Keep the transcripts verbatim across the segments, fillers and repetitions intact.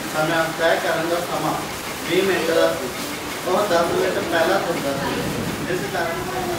समय तय करने का समा बीस मिनट का और दस मिनट पहला होता था, जिस कारण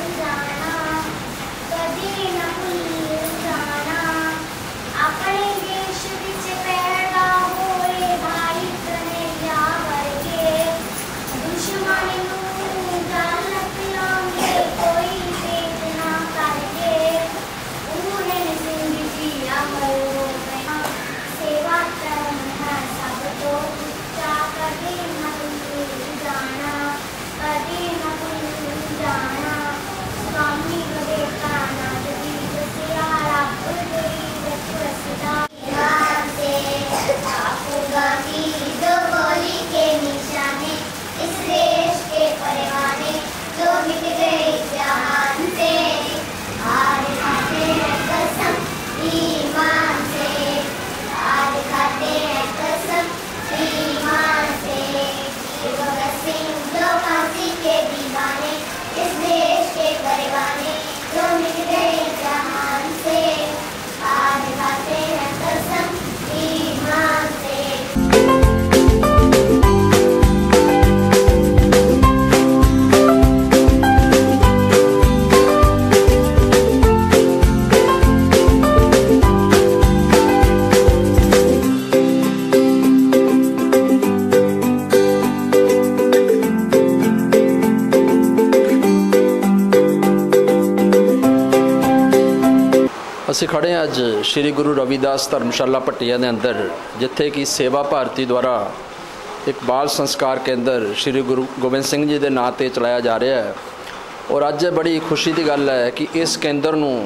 ਅਸੀਂ ਖੜੇ ਹਾਂ ਅੱਜ ਸ਼੍ਰੀ ਗੁਰੂ ਰਵਿਦਾਸ ਧਰਮਸ਼ਾਲਾ ਭੱਟੀਆਂ ਦੇ ਅੰਦਰ, ਜਿੱਥੇ ਕਿ ਸੇਵਾ ਭਾਰਤੀ ਦੁਆਰਾ ਇੱਕ ਬਾਲ ਸੰਸਕਾਰ ਕੇਂਦਰ ਸ਼੍ਰੀ ਗੁਰੂ ਗੋਬਿੰਦ ਸਿੰਘ ਜੀ ਦੇ ਨਾਂ 'ਤੇ ਚਲਾਇਆ ਜਾ ਰਿਹਾ ਹੈ। ਔਰ ਅੱਜ ਬੜੀ ਖੁਸ਼ੀ ਦੀ ਗੱਲ ਹੈ ਕਿ ਇਸ ਕੇਂਦਰ ਨੂੰ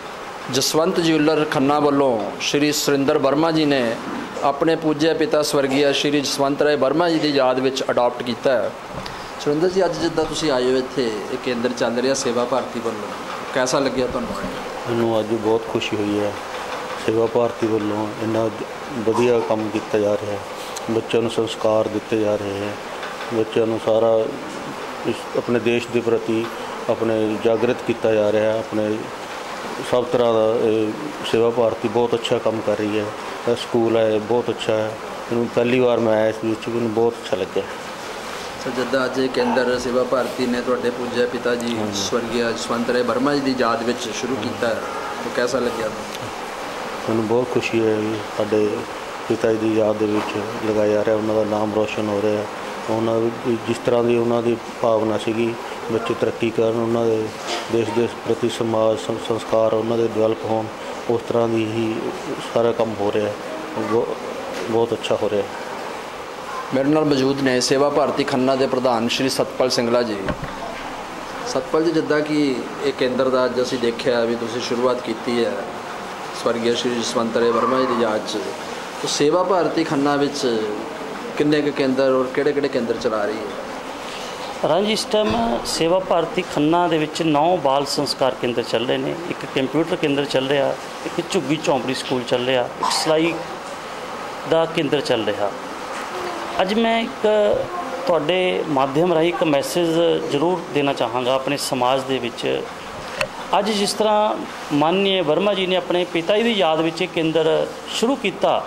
ਜਸਵੰਤ ਜਿਊਲਰ ਖੰਨਾ ਵੱਲੋਂ ਸ਼੍ਰੀ ਸੁਰਿੰਦਰ ਵਰਮਾ ਜੀ ਨੇ ਆਪਣੇ ਪੂਜਿਆ ਪਿਤਾ ਸਵਰਗੀ ਸ਼੍ਰੀ ਜਸਵੰਤ ਰਾਏ ਵਰਮਾ ਜੀ ਦੀ ਯਾਦ ਵਿੱਚ ਅਡਾਪਟ ਕੀਤਾ ਹੈ। ਸੁਰਿੰਦਰ ਜੀ, ਅੱਜ ਜਿੱਦਾਂ ਤੁਸੀਂ ਆਏ ਹੋ ਇੱਥੇ, ਇਹ ਕੇਂਦਰ ਚੱਲ ਰਿਹਾ ਸੇਵਾ ਭਾਰਤੀ ਵੱਲੋਂ, ਕੈਸਾ ਲੱਗਿਆ ਤੁਹਾਨੂੰ? ਮੈਨੂੰ ਅੱਜ ਬਹੁਤ ਖੁਸ਼ੀ ਹੋਈ ਹੈ। ਸੇਵਾ ਭਾਰਤੀ ਵੱਲੋਂ ਇੰਨਾ ਵਧੀਆ ਕੰਮ ਕੀਤਾ ਜਾ ਰਿਹਾ ਹੈ, ਬੱਚਿਆਂ ਨੂੰ ਸੰਸਕਾਰ ਦਿੱਤੇ ਜਾ ਰਹੇ ਹੈ, ਬੱਚਿਆਂ ਨੂੰ ਸਾਰਾ ਇਸ ਆਪਣੇ ਦੇਸ਼ ਦੇ ਪ੍ਰਤੀ ਆਪਣੇ ਜਾਗਰਿਤ ਕੀਤਾ ਜਾ ਰਿਹਾ ਹੈ। ਆਪਣੇ ਸਭ ਤਰ੍ਹਾਂ ਦਾ ਸੇਵਾ ਭਾਰਤੀ ਬਹੁਤ ਅੱਛਾ ਕੰਮ ਕਰ ਰਹੀ ਹੈ। ਸਕੂਲ ਹੈ ਬਹੁਤ ਅੱਛਾ ਹੈ, ਮੈਨੂੰ ਪਹਿਲੀ ਵਾਰ ਮੈਂ ਆਇਆ ਇਸ ਵਿੱਚ, ਮੈਨੂੰ ਬਹੁਤ ਅੱਛਾ ਲੱਗਿਆ। ਸੋ ਜਿੱਦਾਂ ਅੱਜ ਕੇਂਦਰ ਸੇਵਾ ਭਾਰਤੀ ਨੇ ਤੁਹਾਡੇ ਪੂਜਿਆ ਪਿਤਾ ਜੀ ਸਵਰਗੀ ਜਸਵੰਤ ਰਾਏ ਵਰਮਾ ਜੀ ਦੀ ਯਾਦ ਵਿੱਚ ਸ਼ੁਰੂ ਕੀਤਾ ਹੈ, ਤਾਂ ਕੈਸਾ ਲੱਗਿਆ? ਮੈਨੂੰ ਬਹੁਤ ਖੁਸ਼ੀ ਹੈ ਵੀ ਸਾਡੇ ਪਿਤਾ ਜੀ ਦੀ ਯਾਦ ਦੇ ਵਿੱਚ ਲਗਾਇਆ ਜਾ ਰਿਹਾ, ਉਹਨਾਂ ਦਾ ਨਾਮ ਰੋਸ਼ਨ ਹੋ ਰਿਹਾ। ਉਹਨਾਂ ਦੀ ਜਿਸ ਤਰ੍ਹਾਂ ਦੀ ਉਹਨਾਂ ਦੀ ਭਾਵਨਾ ਸੀਗੀ, ਬੱਚੇ ਤਰੱਕੀ ਕਰਨ, ਉਹਨਾਂ ਦੇ ਦੇਸ਼ ਦੇ ਪ੍ਰਤੀ ਸਮਾਜ ਸੰਸਕਾਰ ਉਹਨਾਂ ਦੇ ਡਿਵੈਲਪ ਹੋਣ, ਉਸ ਤਰ੍ਹਾਂ ਦੀ ਹੀ ਸਾਰਾ ਕੰਮ ਹੋ ਰਿਹਾ, ਬਹੁਤ ਅੱਛਾ ਹੋ ਰਿਹਾ। ਮੇਰੇ ਨਾਲ ਮੌਜੂਦ ਨੇ ਸੇਵਾ ਭਾਰਤੀ ਖੰਨਾ ਦੇ ਪ੍ਰਧਾਨ ਸ਼੍ਰੀ ਸਤਪਾਲ ਸਿੰਘਲਾ ਜੀ। ਸਤਪਾਲ ਜੀ, ਜਿੱਦਾਂ ਕਿ ਇਹ ਕੇਂਦਰ ਦਾ ਅੱਜ ਅਸੀਂ ਦੇਖਿਆ ਵੀ ਤੁਸੀਂ ਸ਼ੁਰੂਆਤ ਕੀਤੀ ਹੈ ਸਵਰਗੀ ਸ਼੍ਰੀ ਜਸਵੰਤ ਰਾਏ ਵਰਮਾ ਜੀ ਦੀ ਯਾਦ 'ਚ, ਤਾਂ ਸੇਵਾ ਭਾਰਤੀ ਖੰਨਾ ਵਿੱਚ ਕਿੰਨੇ ਕੁ ਕੇਂਦਰ ਔਰ ਕਿਹੜੇ ਕਿਹੜੇ ਕੇਂਦਰ ਚਲਾ ਰਹੀ ਹੈ? ਰਾਂਝੀ, ਇਸ ਟਾਈਮ ਸੇਵਾ ਭਾਰਤੀ ਖੰਨਾ ਦੇ ਵਿੱਚ ਨੌ ਬਾਲ ਸੰਸਕਾਰ ਕੇਂਦਰ ਚੱਲ ਰਹੇ ਨੇ। ਇੱਕ ਕੰਪਿਊਟਰ ਕੇਂਦਰ ਚੱਲ ਰਿਹਾ, ਇੱਕ ਝੁੱਗੀ ਝੌਂਪੜੀ ਸਕੂਲ ਚੱਲ ਰਿਹਾ, ਇੱਕ ਸਿਲਾਈ ਦਾ ਕੇਂਦਰ ਚੱਲ ਰਿਹਾ। ਅੱਜ ਮੈਂ ਇੱਕ ਤੁਹਾਡੇ ਮਾਧਿਅਮ ਰਾਹੀਂ ਇੱਕ ਮੈਸੇਜ ਜ਼ਰੂਰ ਦੇਣਾ ਚਾਹਾਂਗਾ ਆਪਣੇ ਸਮਾਜ ਦੇ ਵਿੱਚ। ਅੱਜ ਜਿਸ ਤਰ੍ਹਾਂ ਮਾਨਨੀय ਵਰਮਾ ਜੀ ਨੇ ਆਪਣੇ ਪਿਤਾ ਜੀ ਦੀ ਯਾਦ ਵਿੱਚ ਇਹ ਕੇਂਦਰ ਸ਼ੁਰੂ ਕੀਤਾ,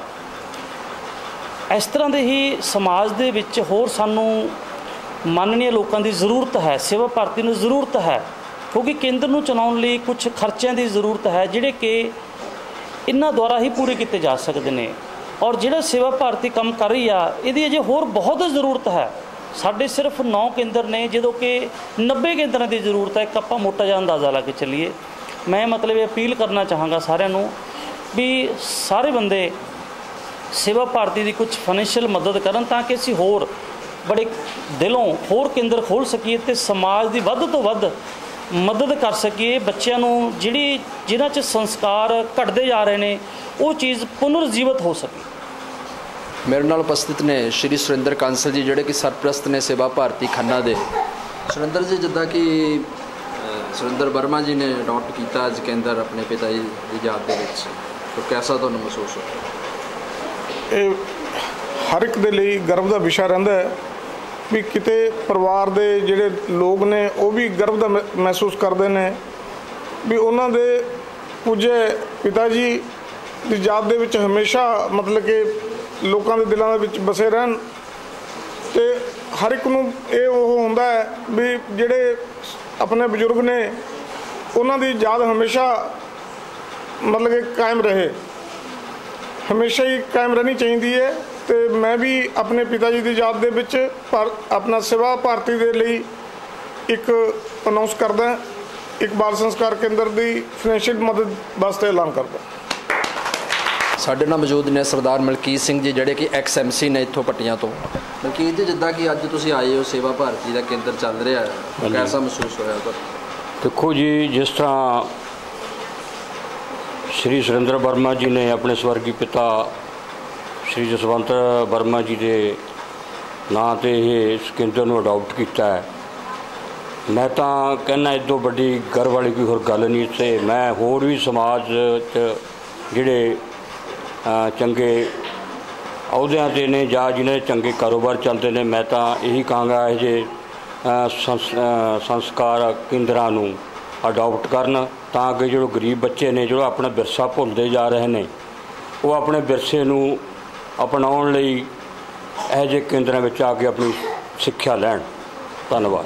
ਇਸ ਤਰ੍ਹਾਂ ਦੇ ਹੀ ਸਮਾਜ ਦੇ ਵਿੱਚ ਹੋਰ ਸਾਨੂੰ ਮਾਨਨੀय ਲੋਕਾਂ ਦੀ ਜ਼ਰੂਰਤ ਹੈ, ਸੇਵਾ ਭਾਰਤੀ ਨੂੰ ਜ਼ਰੂਰਤ ਹੈ, ਕਿਉਂਕਿ ਕੇਂਦਰ ਨੂੰ ਚਲਾਉਣ ਲਈ ਕੁਝ ਖਰਚਿਆਂ ਦੀ ਜ਼ਰੂਰਤ ਹੈ ਜਿਹੜੇ ਕਿ ਇਹਨਾਂ ਦੁਆਰਾ ਹੀ ਪੂਰੇ ਕੀਤੇ ਜਾ ਸਕਦੇ ਨੇ। ਔਰ ਜਿਹੜਾ ਸੇਵਾ ਭਾਰਤੀ ਕੰਮ ਕਰ ਰਹੀ ਆ, ਇਹਦੀ ਅਜੇ ਹੋਰ ਬਹੁਤ ਜ਼ਰੂਰਤ ਹੈ। ਸਾਡੇ ਸਿਰਫ ਨੌ ਕੇਂਦਰ ਨੇ, ਜਦੋਂ ਕਿ ਨੱਬੇ ਕੇਂਦਰਾਂ ਦੀ ਜ਼ਰੂਰਤ ਹੈ। ਇੱਕ ਆਪਾਂ ਮੋਟਾ ਜਿਹਾ ਅੰਦਾਜ਼ਾ ਲਾ ਕੇ ਚੱਲੀਏ। ਮੈਂ ਮਤਲਬ ਇਹ ਅਪੀਲ ਕਰਨਾ ਚਾਹਾਂਗਾ ਸਾਰਿਆਂ ਨੂੰ ਵੀ ਸਾਰੇ ਬੰਦੇ ਸੇਵਾ ਭਾਰਤੀ ਦੀ ਕੁਝ ਫਾਈਨੈਂਸ਼ੀਅਲ ਮਦਦ ਕਰਨ, ਤਾਂ ਕਿ ਅਸੀਂ ਹੋਰ ਬੜੇ ਦਿਲੋਂ ਹੋਰ ਕੇਂਦਰ ਖੋਲ੍ਹ ਸਕੀਏ ਅਤੇ ਸਮਾਜ ਦੀ ਵੱਧ ਤੋਂ ਵੱਧ ਮਦਦ ਕਰ ਸਕੀਏ। ਬੱਚਿਆਂ ਨੂੰ ਜਿਹੜੀ ਜਿਨ੍ਹਾਂ 'ਚ ਸੰਸਕਾਰ ਘਟਦੇ ਜਾ ਰਹੇ ਨੇ, ਉਹ ਚੀਜ਼ ਪੁਨਰ ਜੀਵਤ ਹੋ ਸਕੇ। ਮੇਰੇ ਨਾਲ ਉਪਸਥਿਤ ਨੇ ਸ਼੍ਰੀ ਸੁਰਿੰਦਰ ਕਾਂਸਲ ਜੀ, ਜਿਹੜੇ ਕਿ ਸਰਪ੍ਰਸਤ ਨੇ ਸੇਵਾ ਭਾਰਤੀ ਖੰਨਾ ਦੇ। ਸੁਰਿੰਦਰ ਜੀ, ਜਿੱਦਾਂ ਕਿ ਸੁਰਿੰਦਰ ਵਰਮਾ ਜੀ ਨੇ ਅਡਾਪਟ ਕੀਤਾ ਅੱਜ ਕੇਂਦਰ ਆਪਣੇ ਪਿਤਾ ਜੀ ਦੀ ਯਾਦ ਦੇ ਵਿੱਚ, ਤਾਂ ਕੈਸਾ ਤੁਹਾਨੂੰ ਮਹਿਸੂਸ ਹੋਇਆ? ਇਹ ਹਰ ਇੱਕ ਦੇ ਲਈ ਗਰਵ ਦਾ ਵਿਸ਼ਾ ਰਹਿੰਦਾ ਹੈ ਵੀ ਕਿਤੇ ਪਰਿਵਾਰ ਦੇ ਜਿਹੜੇ ਲੋਕ ਨੇ ਉਹ ਵੀ ਗਰਵ ਦਾ ਮਹਿਸੂਸ ਕਰਦੇ ਨੇ ਵੀ ਉਹਨਾਂ ਦੇ ਪੂਜੇ ਪਿਤਾ ਜੀ ਦੀ ਯਾਦ ਦੇ ਵਿੱਚ ਹਮੇਸ਼ਾ ਮਤਲਬ ਕਿ ਲੋਕਾਂ ਦੇ ਦਿਲਾਂ ਦੇ ਵਿੱਚ ਵਸੇ ਰਹਿਣ ਤੇ ਹਰ ਇੱਕ ਨੂੰ ਇਹ ਉਹ ਹੁੰਦਾ ਹੈ ਵੀ ਜਿਹੜੇ ਆਪਣੇ ਬਜ਼ੁਰਗ ਨੇ ਉਹਨਾਂ ਦੀ ਯਾਦ ਹਮੇਸ਼ਾ ਮਤਲਬ ਕਿ ਕਾਇਮ ਰਹੇ, ਹਮੇਸ਼ਾ ਹੀ ਕਾਇਮ ਰਹਿਣੀ ਚਾਹੀਦੀ ਹੈ। ਤੇ ਮੈਂ ਵੀ ਆਪਣੇ ਪਿਤਾ ਜੀ ਦੀ ਯਾਦ ਦੇ ਵਿੱਚ ਪਰ ਆਪਣਾ ਸੇਵਾ ਭਾਰਤੀ ਦੇ ਲਈ ਇੱਕ ਅਨਾਉਂਸ ਕਰਦਾ, ਇੱਕ ਬਾਲ ਸੰਸਕਾਰ ਕੇਂਦਰ ਦੀ ਫਾਈਨੈਂਸ਼ੀਅਲ ਮਦਦ ਵਾਸਤੇ ਐਲਾਨ ਕਰਦਾ। ਸਾਡੇ ਨਾਲ ਮੌਜੂਦ ਨੇ ਸਰਦਾਰ ਮਲਕੀਤ ਸਿੰਘ ਜੀ, ਜਿਹੜੇ ਕਿ ਐਕਸ ਐਮ ਸੀ ਨੇ ਇੱਥੋਂ ਪੱਟੀਆਂ ਤੋਂ। ਮਲਕੀਤ ਜੀ, ਜਿੱਦਾਂ ਕਿ ਅੱਜ ਤੁਸੀਂ ਆਏ ਹੋ, ਸੇਵਾ ਭਾਰਤੀ ਦਾ ਕੇਂਦਰ ਚੱਲ ਰਿਹਾ ਹੈ, ਕਿਹਦਾ ਮਹਿਸੂਸ ਹੋਇਆ ਤੁਹਾਨੂੰ? ਦੇਖੋ ਜੀ, ਜਿਸ ਤਰ੍ਹਾਂ ਸ਼੍ਰੀ ਸੁਰਿੰਦਰ ਵਰਮਾ ਜੀ ਨੇ ਆਪਣੇ ਸਵਰਗੀ ਪਿਤਾ ਸ਼੍ਰੀ ਜਸਵੰਤ ਵਰਮਾ ਜੀ ਦੇ ਨਾਂ 'ਤੇ ਇਹ ਇਸ ਕੇਂਦਰ ਨੂੰ ਅਡਾਪਟ ਕੀਤਾ ਹੈ, ਮੈਂ ਤਾਂ ਕਹਿੰਦਾ ਇਸ ਤੋਂ ਵੱਡੀ ਗਰਵ ਵਾਲੀ ਕੋਈ ਹੋਰ ਗੱਲ ਨਹੀਂ। ਇੱਥੇ ਮੈਂ ਹੋਰ ਵੀ ਸਮਾਜ 'ਚ ਜਿਹੜੇ ਚੰਗੇ ਅਹੁਦਿਆਂ 'ਤੇ ਨੇ ਜਾਂ ਜਿਹਨਾਂ ਦੇ ਚੰਗੇ ਕਾਰੋਬਾਰ ਚੱਲਦੇ ਨੇ, ਮੈਂ ਤਾਂ ਇਹੀ ਕਹਾਂਗਾ ਇਹ ਜੇ ਸੰਸਕਾਰ ਕੇਂਦਰਾਂ ਨੂੰ ਅਡਾਪਟ ਕਰਨ, ਤਾਂ ਕਿ ਜਿਹੜੇ ਗਰੀਬ ਬੱਚੇ ਨੇ ਜਿਹੜੇ ਆਪਣਾ ਵਿਰਸਾ ਭੁੱਲਦੇ ਜਾ ਰਹੇ ਨੇ, ਉਹ ਆਪਣੇ ਵਿਰਸੇ ਨੂੰ ਅਪਣਾਉਣ ਲਈ ਇਹੋ ਜਿਹੇ ਕੇਂਦਰਾਂ ਵਿੱਚ ਆ ਕੇ ਆਪਣੀ ਸਿੱਖਿਆ ਲੈਣ। ਧੰਨਵਾਦ।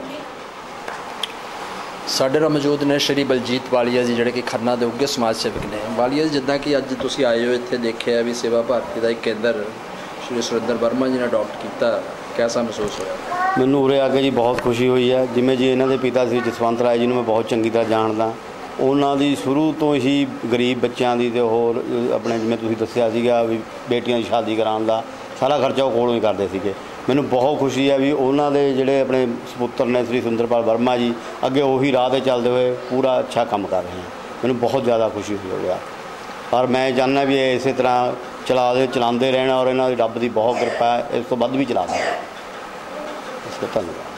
ਸਾਡੇ ਨਾਲ ਮੌਜੂਦ ਨੇ ਸ਼੍ਰੀ ਬਲਜੀਤ ਵਾਲੀਆ ਜੀ, ਜਿਹੜੇ ਕਿ ਖੰਨਾ ਦੇ ਉੱਘੇ ਸਮਾਜ ਸੇਵਕ ਨੇ। ਵਾਲੀਆ ਜੀ, ਜਿੱਦਾਂ ਕਿ ਅੱਜ ਤੁਸੀਂ ਆਏ ਹੋ ਇੱਥੇ, ਦੇਖਿਆ ਵੀ ਸੇਵਾ ਭਾਰਤੀ ਦਾ ਇੱਕ ਕੇਂਦਰ ਸ਼੍ਰੀ ਸੁਰਿੰਦਰ ਵਰਮਾ ਜੀ ਨੇ ਅਡਾਪਟ ਕੀਤਾ, ਕਿਹਦਾ ਮਹਿਸੂਸ ਹੋਇਆ? ਮੈਨੂੰ ਉਰੇ ਆ ਕੇ ਜੀ ਬਹੁਤ ਖੁਸ਼ੀ ਹੋਈ ਹੈ। ਜਿਵੇਂ ਜੀ ਇਹਨਾਂ ਦੇ ਪਿਤਾ ਸੀ ਜਸਵੰਤ ਰਾਏ ਜੀ ਨੂੰ ਮੈਂ ਬਹੁਤ ਚੰਗੀ ਤਰ੍ਹਾਂ ਜਾਣਦਾ, ਉਹਨਾਂ ਦੀ ਸ਼ੁਰੂ ਤੋਂ ਹੀ ਗਰੀਬ ਬੱਚਿਆਂ ਦੀ ਅਤੇ ਹੋਰ ਆਪਣੇ ਜਿਵੇਂ ਤੁਸੀਂ ਦੱਸਿਆ ਸੀਗਾ ਵੀ ਬੇਟੀਆਂ ਦੀ ਸ਼ਾਦੀ ਕਰਾਉਣ ਦਾ ਸਾਰਾ ਖਰਚਾ ਉਹ ਕੋਲੋਂ ਹੀ ਕਰਦੇ ਸੀਗੇ। ਮੈਨੂੰ ਬਹੁਤ ਖੁਸ਼ੀ ਹੈ ਵੀ ਉਹਨਾਂ ਦੇ ਜਿਹੜੇ ਆਪਣੇ ਸਪੁੱਤਰ ਨੇ ਸ਼੍ਰੀ ਸੁਰਿੰਦਰਪਾਲ ਵਰਮਾ ਜੀ, ਅੱਗੇ ਉਹੀ ਰਾਹ 'ਤੇ ਚੱਲਦੇ ਹੋਏ ਪੂਰਾ ਅੱਛਾ ਕੰਮ ਕਰ ਰਹੇ ਹਨ। ਮੈਨੂੰ ਬਹੁਤ ਜ਼ਿਆਦਾ ਖੁਸ਼ੀ ਹੋ ਗਿਆ, ਪਰ ਮੈਂ ਚਾਹੁੰਦਾ ਵੀ ਇਹ ਇਸੇ ਤਰ੍ਹਾਂ ਚਲਾ ਦੇ ਚਲਾਉਂਦੇ ਰਹਿਣਾ, ਔਰ ਇਹਨਾਂ ਦੀ ਰੱਬ ਦੀ ਬਹੁਤ ਕਿਰਪਾ ਹੈ, ਇਸ ਤੋਂ ਵੱਧ ਵੀ ਚਲਾ ਦੇਣ। ਇਸ ਤੋਂ ਧੰਨਵਾਦ।